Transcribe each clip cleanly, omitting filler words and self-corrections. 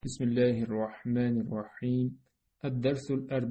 بسم الله الرحمن الرحيم. الدرس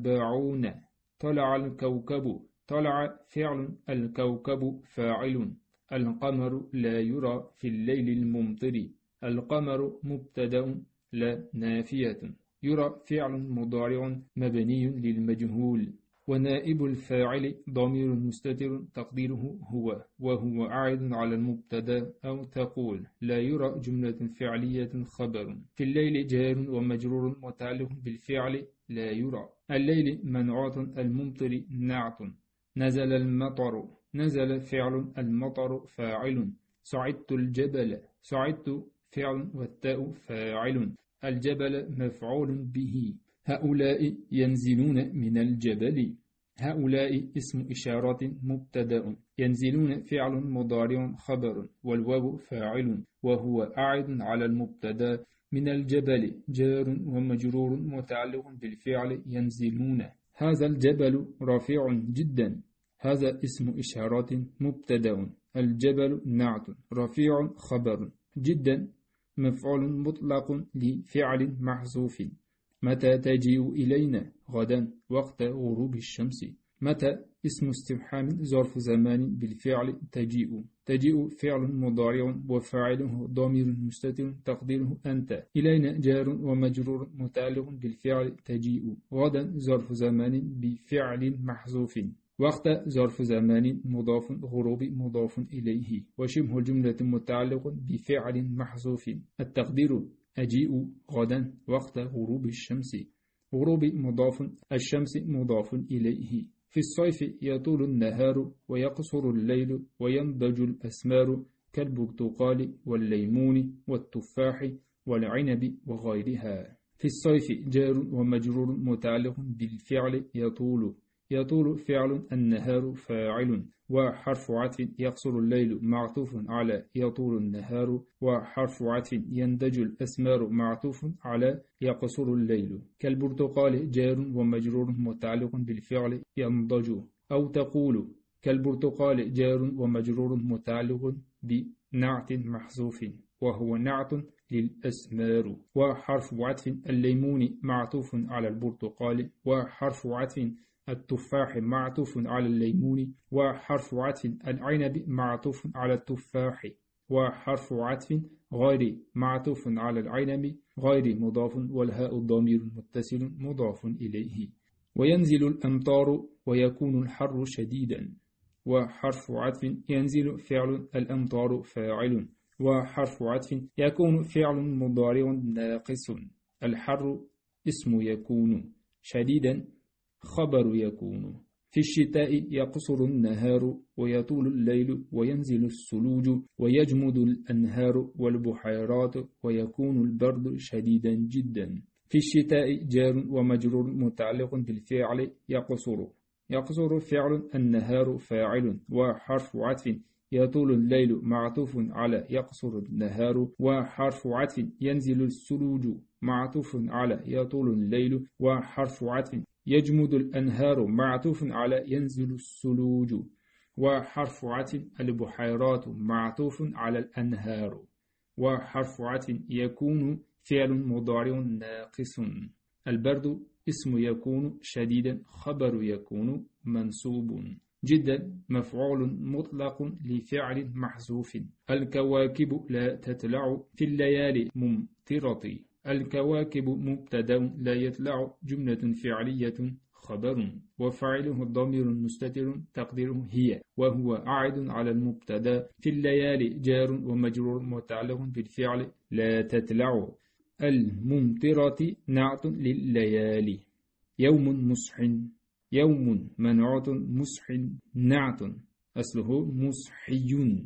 40. طلع الكوكب. طلع فعل، الكوكب فاعل. القمر لا يرى في الليل الممطر. القمر مبتدأ لا نافية. يرى فعل مضارع مبني للمجهول، ونائب الفاعل ضمير مستتر تقديره هو، وهو عائد على المبتدا، أو تقول لا يرى جملة فعلية خبر. في الليل جار ومجرور متعلق بالفعل لا يرى. الليل منعوت، الممطر نعت. نزل المطر. نزل فعل، المطر فاعل. صعدت الجبل. صعدت فعل والتاء فاعل. الجبل مفعول به. هؤلاء ينزلون من الجبل. هؤلاء اسم إشارة مبتدأ. ينزلون فعل مضارع خبر، والواو فاعل وهو أعد على المبتدأ. من الجبل جار ومجرور متعلق بالفعل ينزلون. هذا الجبل رفيع جدا. هذا اسم إشارة مبتدأ. الجبل نعت، رفيع خبر، جدا مفعول مطلق لفعل محذوف. متى تجيء إلينا؟ غدا وقت غروب الشمس. متى اسم استفهام ظرف زمان بالفعل تجيء. تجيء فعل مضارع وفاعله ضمير مستتر تقديره أنت. إلينا جار ومجرور متعلق بالفعل تجيء. غدا ظرف زمان بفعل محذوف. وقت ظرف زمان مضاف، غروب مضاف إليه، وشبه الجملة متعلق بفعل محذوف. التقدير أجيء غدا وقت غروب الشمس. غروب مضاف، الشمس مضاف إليه. في الصيف يطول النهار ويقصر الليل وينضج الأسمار، كالبرتقال والليمون والتفاح والعنب وغيرها. في الصيف جار ومجرور متعلق بالفعل يطول. يطول فعل، النهار فاعل، وحرف عطف يقصر الليل معطوف على يطول النهار، وحرف عطف يندج الأسمار معطوف على يقصر الليل. كالبرتقال جار ومجرور متعلق بالفعل ينضج. أو تقول كالبرتقال جار ومجرور متعلق بنعت محذوف، وهو نعت للأسمار. وحرف عطف الليمون معطوف على البرتقال، وحرف عطف التفاح معطوف على الليمون، وحرف عطف العنب معطوف على التفاح، وحرف عطف غير معطوف على العنب غير مضاف، والهاء الضمير متصل مضاف إليه. وينزل الأمطار ويكون الحر شديدا. وحرف عطف ينزل فعل، الأمطار فاعل، وحرف عطف يكون فعل مضارع ناقص. الحر اسم يكون، شديدا خبر يكون. في الشتاء يقصر النهار ويطول الليل وينزل الثلوج ويجمد الأنهار والبحيرات ويكون البرد شديدا جدا. في الشتاء جار ومجرور متعلق بالفعل يقصر. يقصر فعل، النهار فاعل، وحرف عطف يطول الليل معطوف على يقصر النهار، وحرف عطف ينزل الثلوج معطوف على يطول الليل، وحرف عطف يجمد الأنهار معطوف على ينزل الثلوج، وحرف عطف البحيرات معطوف على الأنهار، وحرف عطف يكون فعل مضارع ناقص. البرد اسم يكون شديدا خبر يكون منصوب. جدا مفعول مطلق لفعل محذوف. الكواكب لا تطلع في الليالي ممطرة. الكواكب مبتدأ لا يطلع جملة فعلية خبر، وفاعله الضمير المستتر تقديره هي، وهو عائد على المبتدأ. في الليالي جار ومجرور متعلق بالفعل لا تطلع. الممطرة نعت لليالي. يوم مصح. يوم منعوت، مصح نعت أصله مصحي.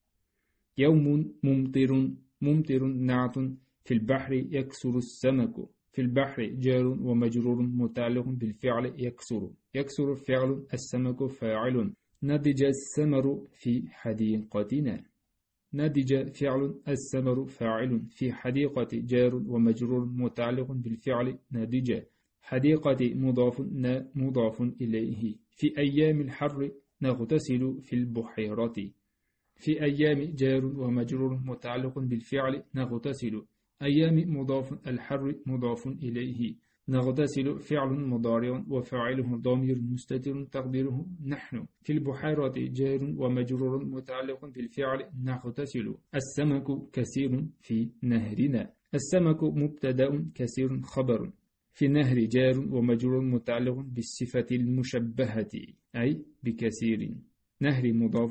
يوم ممطر. ممطر نعت. في البحر يكسر السمك. في البحر جار ومجرور متعلق بالفعل يكسر. يكسر فعل، السمك فاعل. نضج الثمر في حديقتنا. نضج فعل، الثمر فاعل. في حديقة جار ومجرور متعلق بالفعل نضج. حديقة مضاف مضاف إليه. في أيام الحر نغتسل في البحيرة. في أيام جار ومجرور متعلق بالفعل نغتسل. أيام مضاف، الحر مضاف إليه. نغتسل فعل مضارع وفاعله ضمير مستتر تقديره نحن. في البحيرة جار ومجرور متعلق بالفعل نغتسل. السمك كثير في نهرنا. السمك مبتدأ كثير خبر. في النهر جار ومجرور متعلق بالصفة المشبهة أي بكثير. نهر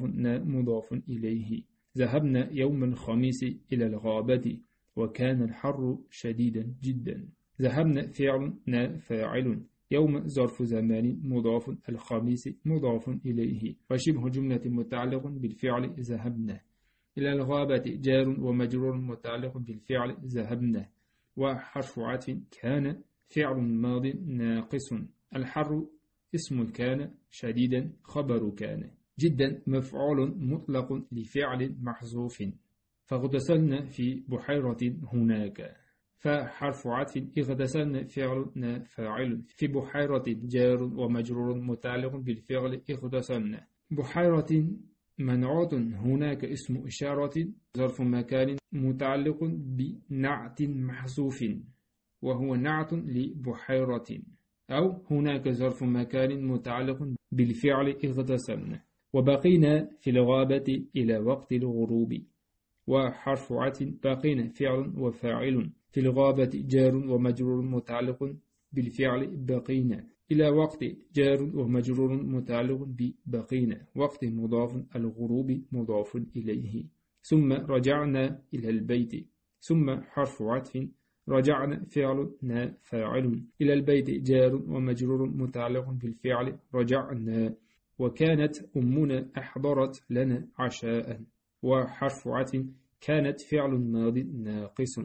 مضاف إليه. ذهبنا يوم الخميس إلى الغابة وكان الحر شديدا جدا. ذهبنا فعل فاعل. يوم ظرف زمان مضاف، الخميس مضاف إليه. وشبه جملة متعلق بالفعل ذهبنا. إلى الغابة جار ومجرور متعلق بالفعل ذهبنا. وحرف عطف كان فعل ماض ناقص. الحر اسم كان، شديدا خبر كان. جدا مفعول مطلق لفعل محذوف. فاغتسلنا في بحيرة هناك. فحرف عطف اغتسلنا فعل فاعل. في بحيرة جار ومجرور متعلق بالفعل اغتسلنا. بحيرة منعوت هناك اسم إشارة ظرف مكان متعلق بنعت محذوف وهو نعت لبحيرة. أو هناك ظرف مكان متعلق بالفعل اغتسلنا. وبقينا في الغابة إلى وقت الغروب. وحرف عطف بقينا فعل وفاعل. في الغابة جار ومجرور متعلق بالفعل بقينا. إلى وقت جار ومجرور متعلق ببقينا. وقت مضاف، الغروب مضاف إليه. ثم رجعنا إلى البيت. ثم حرف عطف رجعنا فعل فاعل. إلى البيت جار ومجرور متعلق بالفعل رجعنا. وكانت أمنا أحضرت لنا عشاء. وحرف عطف كانت فعل ماض ناقص.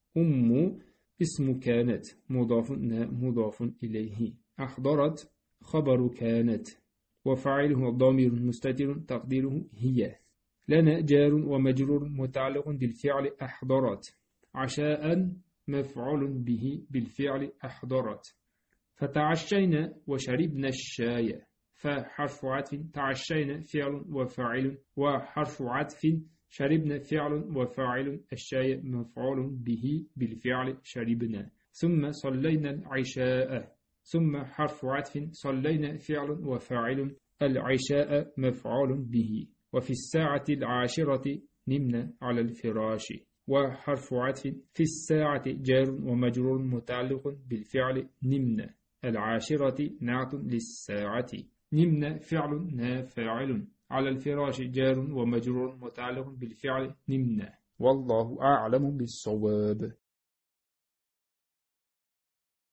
أم اسم كانت مضاف إليه. أحضرت خبر كانت. وفاعله ضمير مستتر تقديره هي. لنا جار ومجرور متعلق بالفعل أحضرت. عشاء مفعول به بالفعل أحضرت. فتعشينا وشربنا الشاي. فحرف عطف تعشينا فعل وفاعل. وحرف عطف شربنا فعل وفاعل. الشاي مفعول به بالفعل شربنا. ثم صلينا العشاء. ثم حرف عطف صلينا فعل وفاعل. العشاء مفعول به. وفي الساعة العاشرة نمنا على الفراش. وحرف عطف في الساعة جار ومجرور متعلق بالفعل نمنا. العاشرة نعت للساعة. نمنا فعل فاعل. على الفراش جار ومجرور متعلق بالفعل نمنا. والله أعلم بالصواب.